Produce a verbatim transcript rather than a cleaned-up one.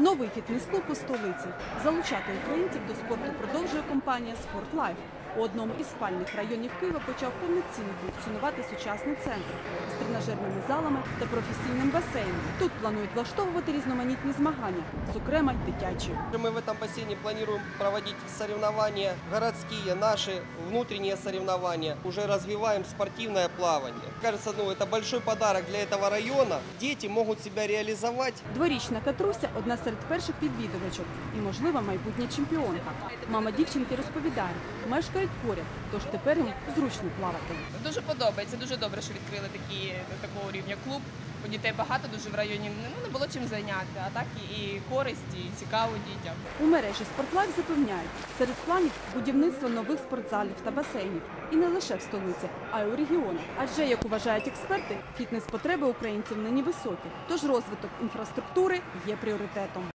Новий фітнес-клуб у столиці. Залучати українців до спорту продовжує компанія «Спортлайф». У одному із спальних районів Києва почав повноцінно функціонувати сучасний центр з тренажерними залами та професійним басейном. Тут планують влаштовувати різноманітні змагання, зокрема й дитячі. Мы в этом бассейне планируем проводить соревнования городские, наши внутренние соревнования. Уже развиваем спортивное плавание. Кажется, ну, это большой подарок для этого района. Дети могут себя реализовать. Дворічна Катруся – одна серед перших відвідувачок і, можливо, майбутня чемпіонка. Мама дівчинки розповідає, мешкають поряд, тож тепер їм зручно плавати. Дуже подобається, дуже добре, що відкрили такі, такого рівня клуб. У дітей багато дуже в районі, ну, не було чим зайняти, а так і користь, і цікаво дітям. У мережі «Спортлайф» запевняють, серед планів будівництво нових спортзалів та басейнів. І не лише в столиці, а й у регіонах. Адже, як вважають експерти, фітнес-потреби українців нині високі, тож розвиток інфраструктури є пріоритетом.